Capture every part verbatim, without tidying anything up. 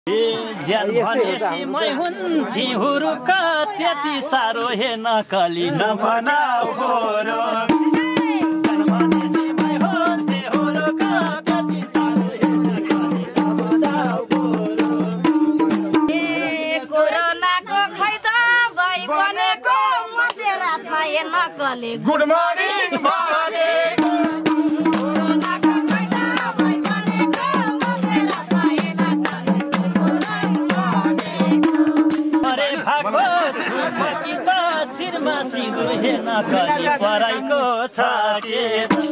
ज्यान भनेसी मै हुन्थी हुरुक त्यति साह्रो हे नकली नभनाउ गोरो गुड मर्निङ शिरमा सिँदुर हेर्न कली पराइको छ के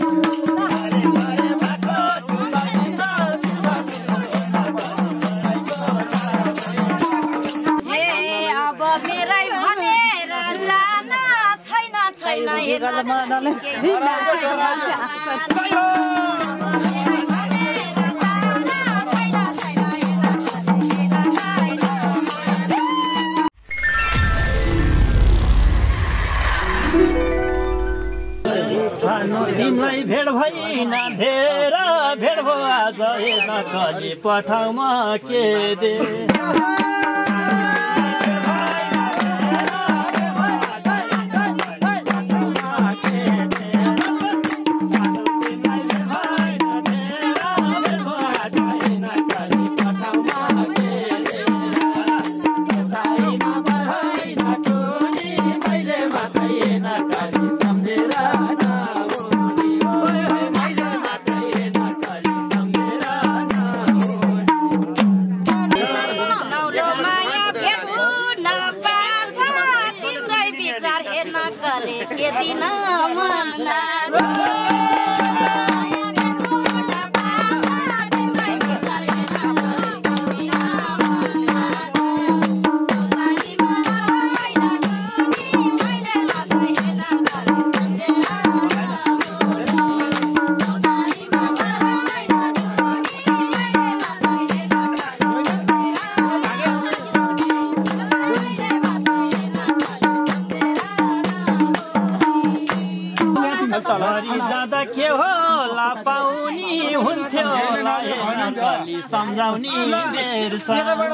अब मेरै भनेर जान छैन छैन सानो तिमीलाई भेट भइन धेर भेट भो आज हेर्न कली पठाउमा के दे जाँदा के होला पाउनी हुन्थ्यो होला कली सम्झाउनी बेर्सा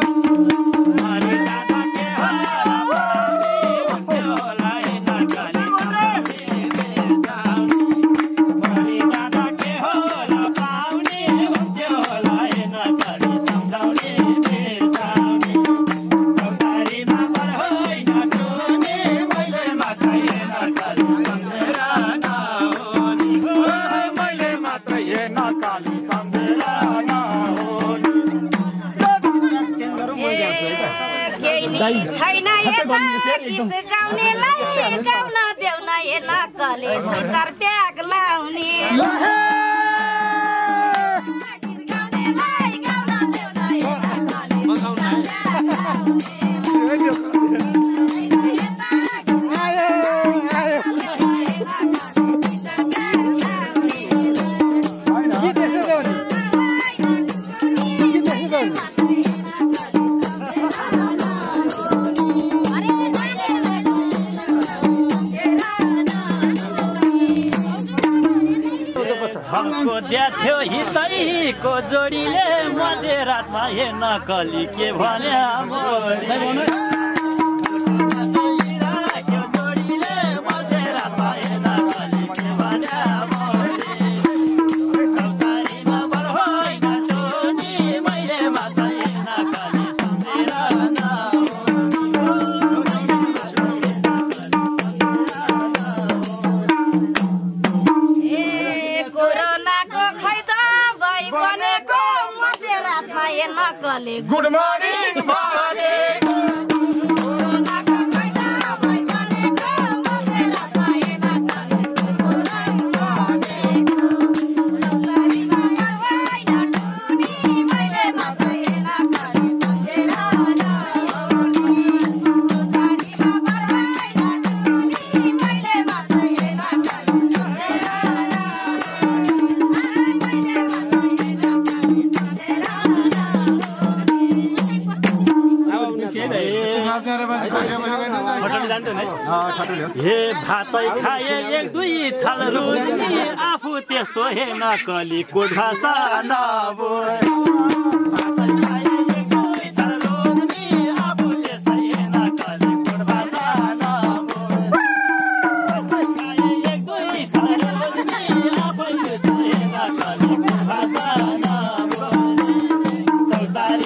छैन यता गीत गाउनेलाई गाउन देउन ए नकले दुई चार प्याक लाउने द्याथ्यो हितैको जोडीले मध्यरातमा हेर्न कली के भन्या गुड मर्निङ हे भातै खाए एक दुई थाल रुनी आफू त्यस्तो हे नकली कोट भाषा नबोल भातै खाए एक दुई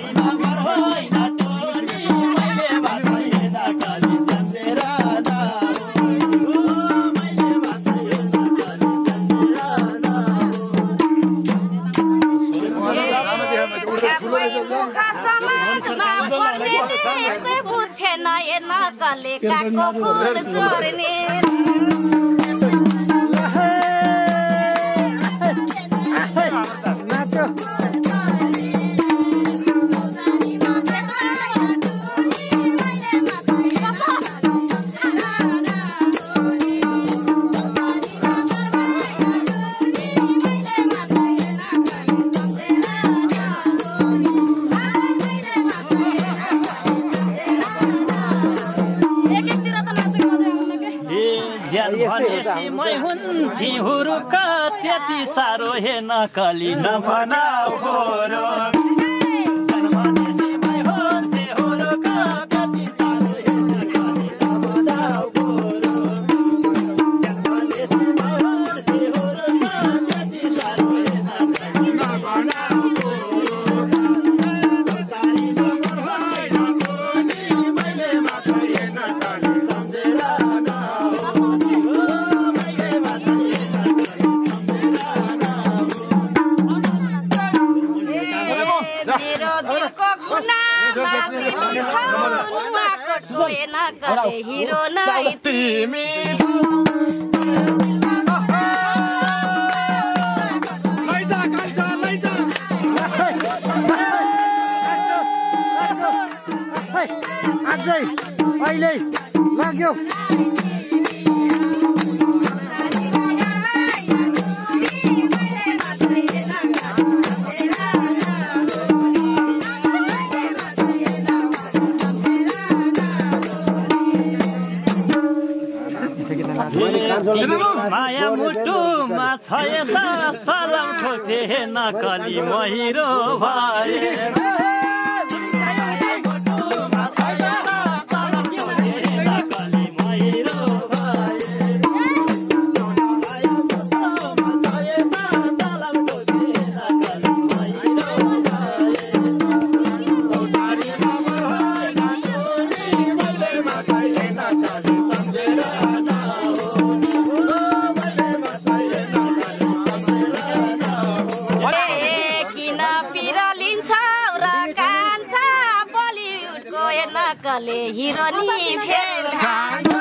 नकले काको फुल चोर्ने मै हुन्थी हुरुका त्यति साह्रो हे नकली नभनाऊ गोरो हिरो नै तिमी अझै अहिले लाग्यो माया मुटुमा छ यता सलाम ठोके नकली महिरो भए हिरो नि फेल खान्छ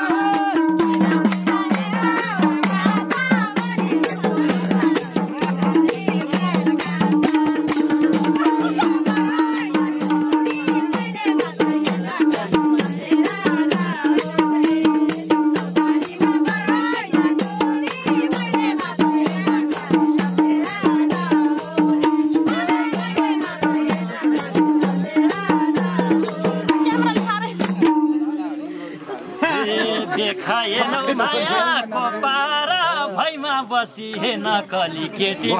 देखाएनौ मायाको पारा भैमा बसी हे नकली केटी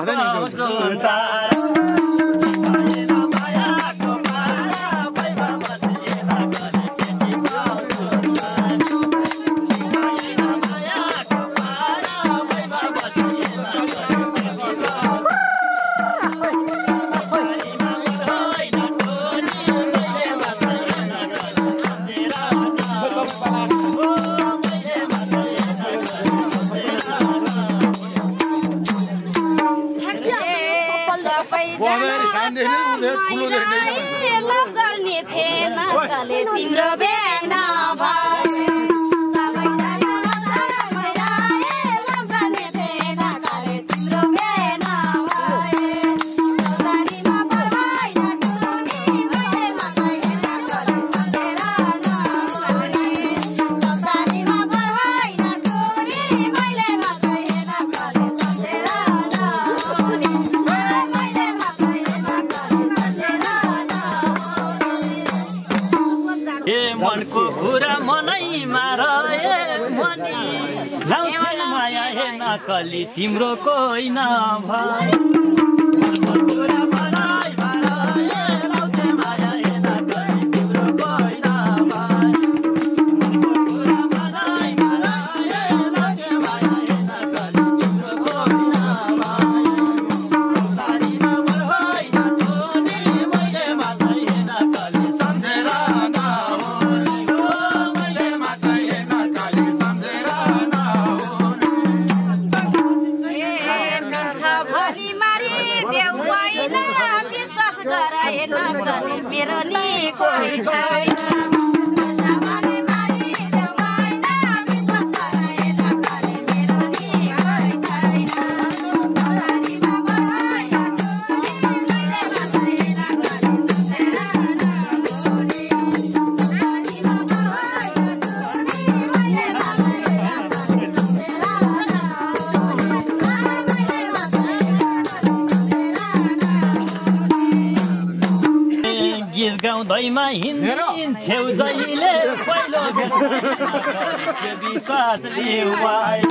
गर्ने थिएन कले तिम्रो बेन मनको कुरा मनैमा रहे मनी लाउँछ माया हे नकली तिम्रो कोही नभए नि कोही छैन गाउँदैमा हिँड्छेउ जहिले पहिलो विश्वास लिऊ भाइ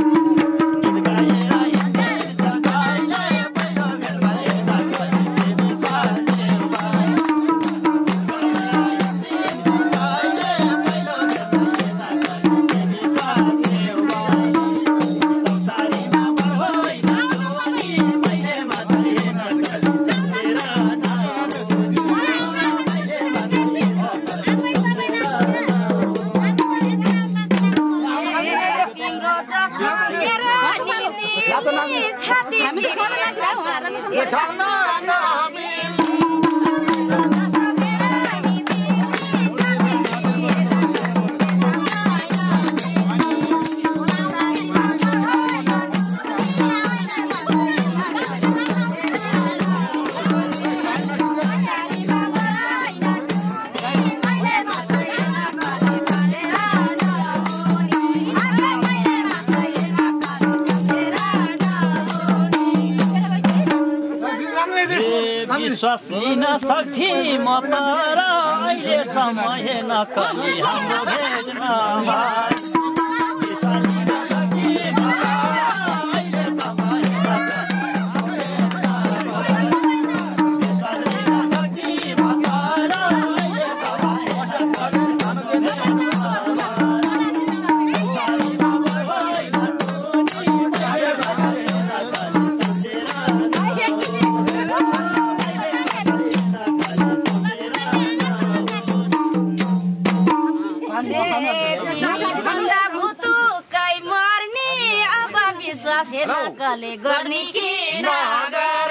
विश्वास लिन सक्थे म तर अहिले समय नकली हाम्रो भेट्न नकले गर्ने कि नगर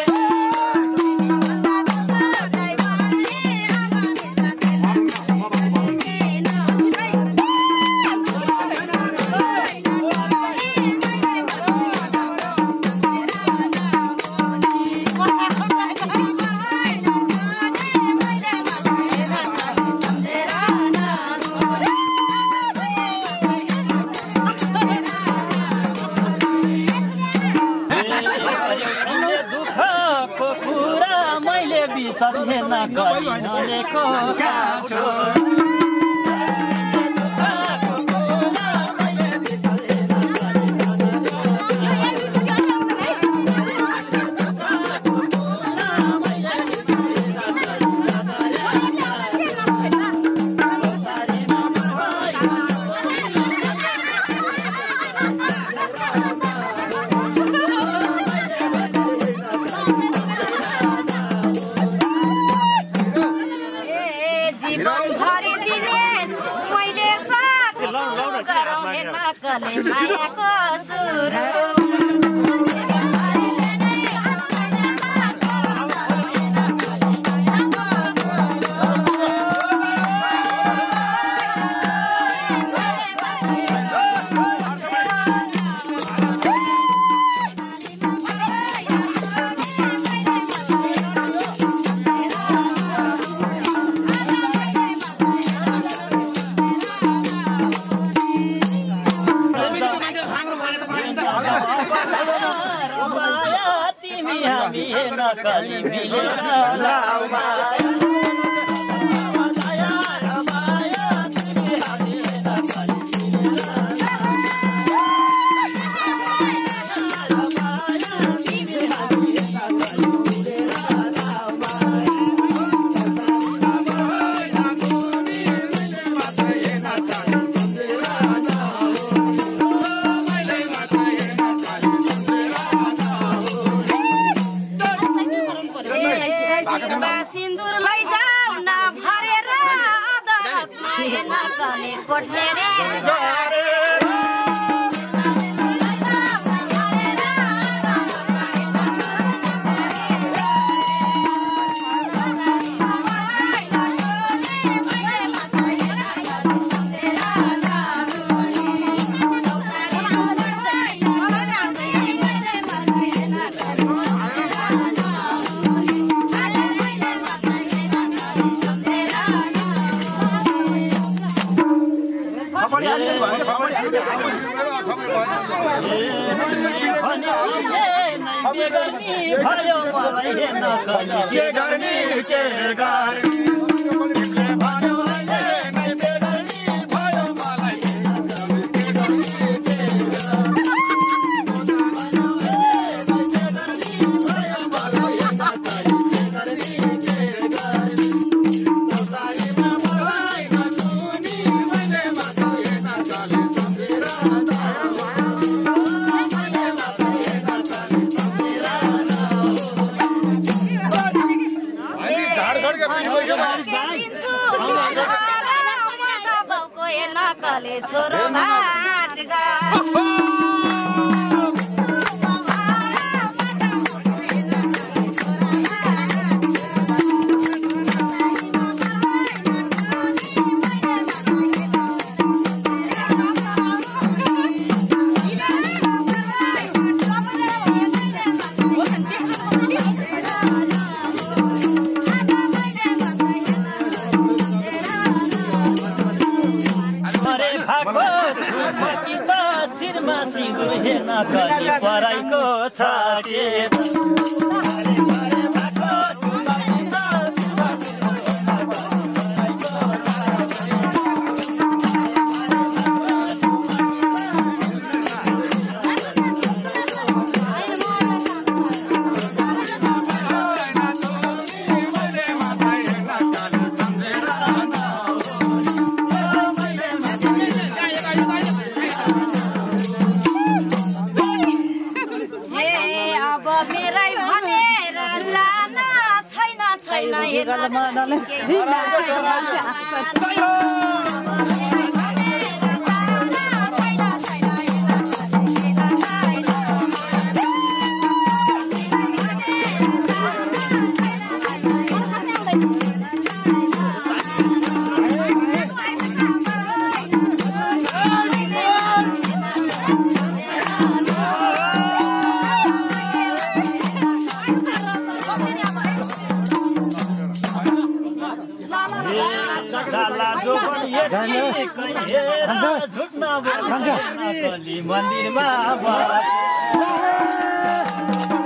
सधैँ नगरी नलेको मायाको सुरु नकली मिलेर लाउमा सिन्दुर लैजाऊ न भरेर अदालतमा नकली कोट मेरे गरे थपडी हालिदिनु भयो थपडी हालिदिनु भयो मलाई हेर्न के गर्ने के गर्ने नकले छोरो भाट नकली पराइको छ के मन्दिरमा